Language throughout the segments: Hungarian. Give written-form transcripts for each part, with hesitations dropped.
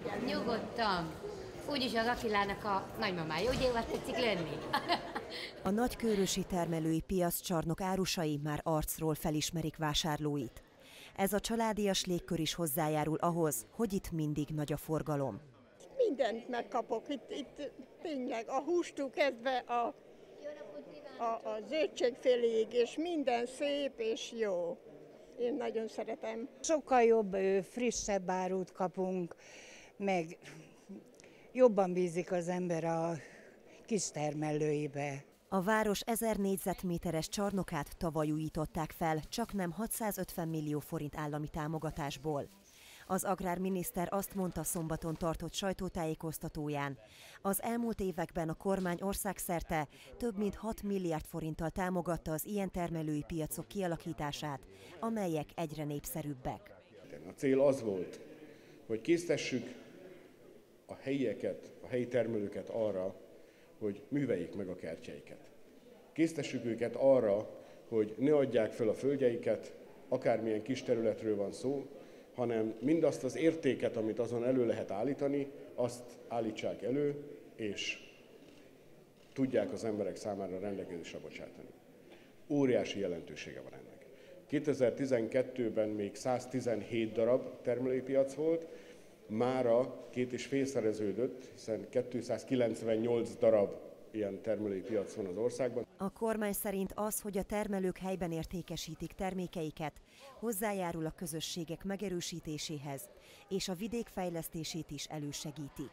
Nyugodtan. Úgyis az Attilának a nagymamája, ugye évad tetszik lenni? A nagykőrösi termelői piaccsarnok árusai már arcról felismerik vásárlóit. Ez a családias légkör is hozzájárul ahhoz, hogy itt mindig nagy a forgalom. Mindent megkapok, itt tényleg a hústól kezdve a zöldségféléig, és minden szép és jó. Én nagyon szeretem. Sokkal jobb, frissebb árut kapunk, meg jobban bízik az ember a kistermelőibe. A város 1000 négyzetméteres csarnokát tavaly újították fel, csaknem 650 millió forint állami támogatásból. Az agrárminiszter azt mondta szombaton tartott sajtótájékoztatóján. Az elmúlt években a kormány országszerte több mint 6 milliárd forinttal támogatta az ilyen termelői piacok kialakítását, amelyek egyre népszerűbbek. A cél az volt, hogy késztessük a helyieket, a helyi termelőket arra, hogy műveljék meg a kertjeiket. Késztessük őket arra, hogy ne adják fel a földjeiket, akármilyen kis területről van szó, hanem mindazt az értéket, amit azon elő lehet állítani, azt állítsák elő, és tudják az emberek számára rendelkezésre bocsátani. Óriási jelentősége van ennek. 2012-ben még 117 darab termelői piac volt, mára 2,5-szereződött, hiszen 298 darab ilyen termelői piac van az országban. A kormány szerint az, hogy a termelők helyben értékesítik termékeiket, hozzájárul a közösségek megerősítéséhez, és a vidék fejlesztését is elősegítik.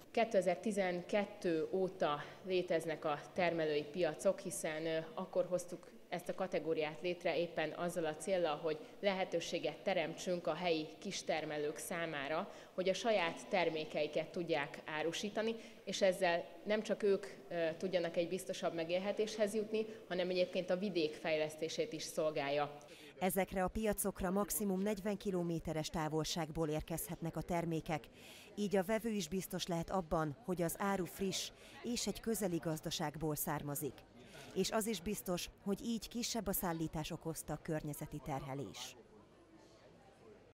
2012 óta léteznek a termelői piacok, hiszen akkor hoztuk ezt a kategóriát létre éppen azzal a céllal, hogy lehetőséget teremtsünk a helyi kistermelők számára, hogy a saját termékeiket tudják árusítani, és ezzel nem csak ők tudjanak egy biztosabb megélhetéshez jutni, hanem egyébként a vidék fejlesztését is szolgálja. Ezekre a piacokra maximum 40 kilométeres távolságból érkezhetnek a termékek, így a vevő is biztos lehet abban, hogy az áru friss és egy közeli gazdaságból származik. És az is biztos, hogy így kisebb a szállítás okozta környezeti terhelés.